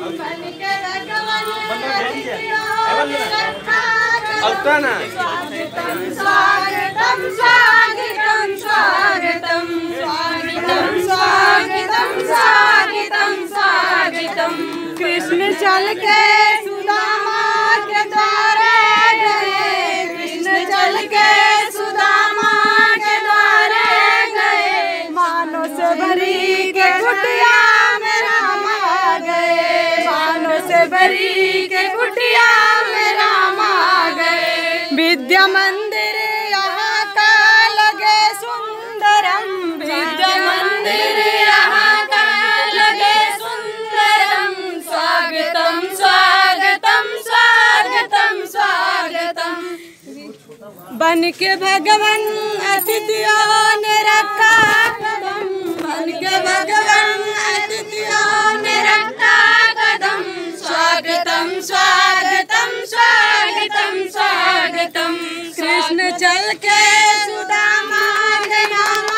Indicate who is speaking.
Speaker 1: कृष्ण चल के सुदामा के द्वारे गए, कृष्ण चल के सुदामा के द्वारे गए, मानो से भरी के कुटिया में राम आ गए, मानो से भरी के कुटिया में राम आ गए। विद्या मंदिर यहाँ का लगे सुंदरम, विद्या मंदिर यहाँ का लगे सुंदरम, स्वागतम स्वागतम स्वागतम स्वागतम। बन के भगवान अतिथियों ने रखा कदम, बन के भगवान अतिथियों ने रखा कदम, स्वागतम स्वागतम स्वागतम स्वागतम। कृष्ण चल के सुदामा के नाम